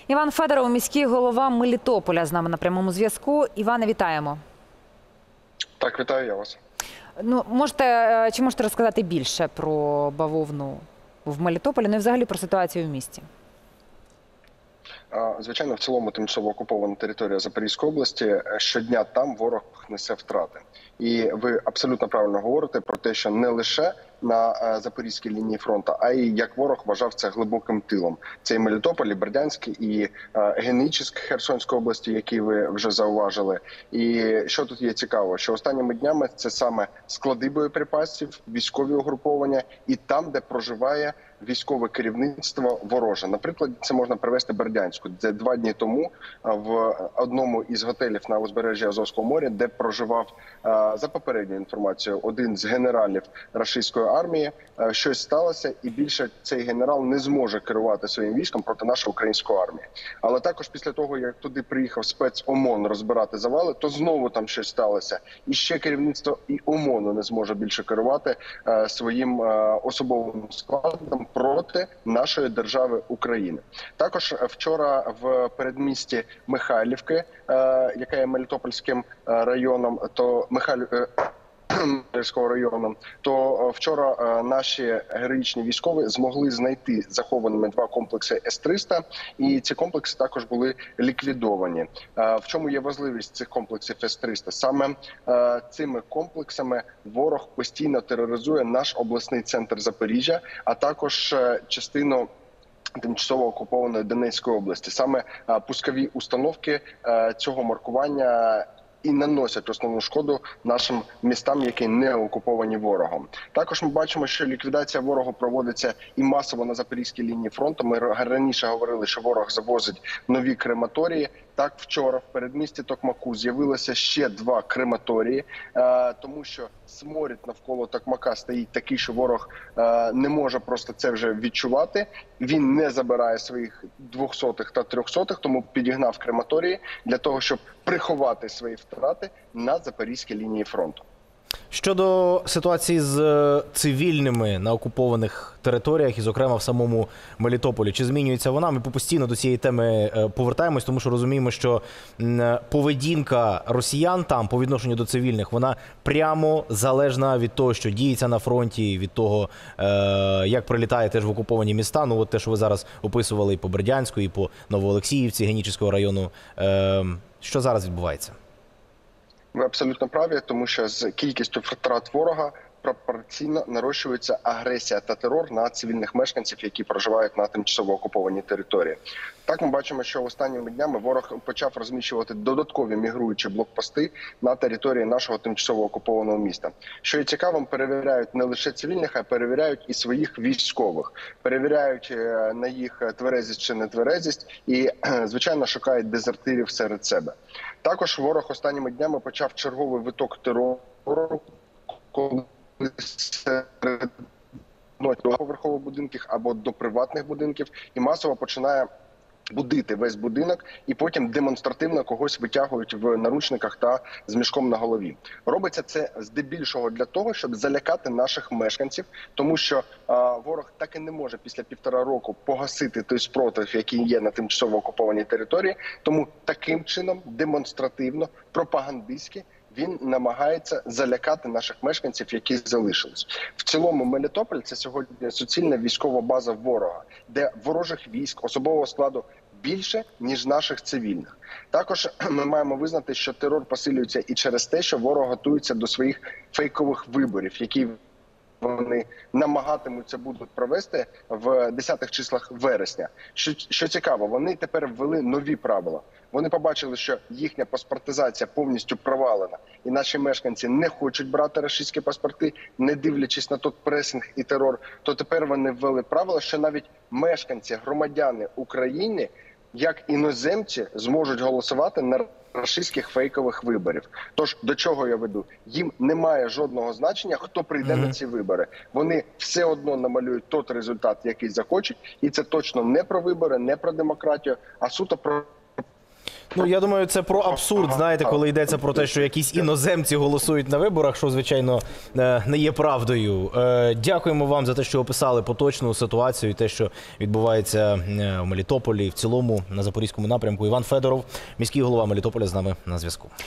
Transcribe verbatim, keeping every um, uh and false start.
Іван Федоров, міський голова Мелітополя, з нами на прямому зв'язку. Іване, вітаємо. Так, вітаю я вас. Ну, можете, чи можете розказати більше про бавовну в Мелітополі, ну і взагалі про ситуацію в місті? Звичайно, в цілому тимчасово окупована територія Запорізької області. Щодня там ворог несе втрати. І ви абсолютно правильно говорите про те, що не лише на Запорізькій лінії фронту, а й як ворог вважав це глибоким тилом. Це і Мелітополь, і Бердянськ, і Генічеськ Херсонської області, які ви вже зауважили. І що тут є цікаво, що останніми днями це саме склади боєприпасів, військові угруповання і там, де проживає військове керівництво вороже. Наприклад, це можна привести Бердянську, де два дні тому в одному із готелів на узбережжі Азовського моря, де проживав, за попередньою інформацією, один з генералів рашистської армії, щось сталося, і більше цей генерал не зможе керувати своїм військом проти нашої української армії. Але також після того, як туди приїхав спец ОМОН розбирати завали, то знову там щось сталося. І ще керівництво і ОМОНу не зможе більше керувати своїм особовим складом проти нашої держави України. Також вчора в передмісті Михайлівки, яка є Мелітопольським районом, то Михайлів... району, то вчора наші героїчні військові змогли знайти захованими два комплекси С триста, і ці комплекси також були ліквідовані. В чому є важливість цих комплексів С триста? Саме цими комплексами ворог постійно тероризує наш обласний центр Запоріжжя, а також частину тимчасово окупованої Донецької області. Саме пускові установки цього маркування і наносять основну шкоду нашим містам, які не окуповані ворогом. Також ми бачимо, що ліквідація ворогу проводиться і масово на Запорізькій лінії фронту. Ми раніше говорили, що ворог завозить нові крематорії. Так, вчора в передмісті Токмаку з'явилося ще два крематорії, тому що сморід навколо Токмака стоїть такий, що ворог не може просто це вже відчувати. Він не забирає своїх двохсотих та трьохсотих, тому підігнав крематорії для того, щоб приховати свої втрати на Запорізькій лінії фронту. Щодо ситуації з цивільними на окупованих територіях, і, зокрема, в самому Мелітополі, чи змінюється вона? Ми постійно до цієї теми повертаємось, тому що розуміємо, що поведінка росіян там по відношенню до цивільних, вона прямо залежна від того, що діється на фронті, від того, як прилітає теж в окуповані міста. Ну, от те, що ви зараз описували і по Бердянську, і по Новоолексіївці, Генічеського району. Що зараз відбувається? Ви абсолютно праві, тому що з кількістю втрат ворога пропорційно нарощується агресія та терор на цивільних мешканців, які проживають на тимчасово окупованій території. Так, ми бачимо, що останніми днями ворог почав розміщувати додаткові мігруючі блокпости на території нашого тимчасово окупованого міста. Що є цікавим, перевіряють не лише цивільних, а перевіряють і своїх військових. Перевіряють на їх тверезість чи нетверезість і, звичайно, шукають дезертирів серед себе. Також ворог останніми днями почав черговий виток терору, коли серед поверхових будинків або до приватних будинків, і масово починає будити весь будинок, і потім демонстративно когось витягують в наручниках та з мішком на голові. Робиться це здебільшого для того, щоб залякати наших мешканців, тому що а, ворог так і не може після півтора року погасити той спротив, який є на тимчасово окупованій території, тому таким чином демонстративно, пропагандистськи він намагається залякати наших мешканців, які залишились. В цілому Мелітополь – це сьогодні суцільна військова база ворога, де ворожих військ, особового складу більше, ніж наших цивільних. Також ми маємо визнати, що терор посилюється і через те, що ворог готується до своїх фейкових виборів, які вони намагатимуться будуть провести в десятих числах вересня. Що, що цікаво, вони тепер ввели нові правила. Вони побачили, що їхня паспортизація повністю провалена, і наші мешканці не хочуть брати рашистські паспорти, не дивлячись на той пресинг і терор, то тепер вони ввели правила, що навіть мешканці, громадяни України, як іноземці, зможуть голосувати на рашистських фейкових виборів. Тож, до чого я веду? Їм немає жодного значення, хто прийде mm-hmm. на ці вибори. Вони все одно намалюють той результат, який захочуть, і це точно не про вибори, не про демократію, а суто про Ну, я думаю, це про абсурд, знаєте, коли йдеться про те, що якісь іноземці голосують на виборах, що, звичайно, е, не є правдою. Е, Дякуємо вам за те, що описали поточну ситуацію і те, що відбувається е, в Мелітополі, в цілому на Запорізькому напрямку. Іван Федоров, міський голова Мелітополя, з нами на зв'язку.